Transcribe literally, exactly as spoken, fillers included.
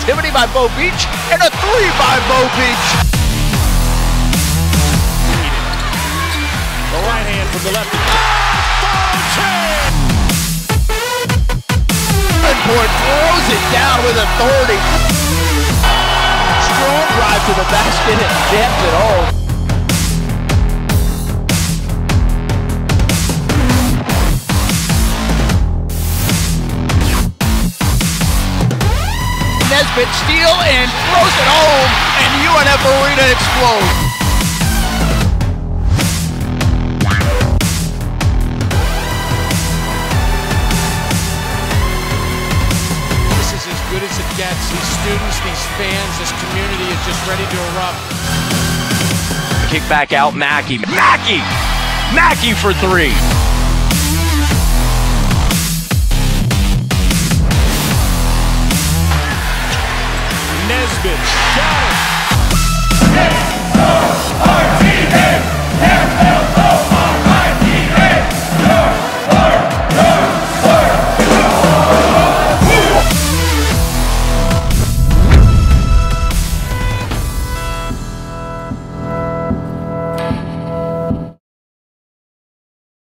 creativity by Bo Beach, and a three by Bo Beach. The right hand from the left. Davenport throws it down with authority. Strong drive to the basket and jams it home. Nesbitt steal and throws it home, and U N F Arena explodes. This is as good as it gets. These students, these fans, this community is just ready to erupt. Kick back out, Mackey. Mackey! Mackey for three. Nesbitt, got it.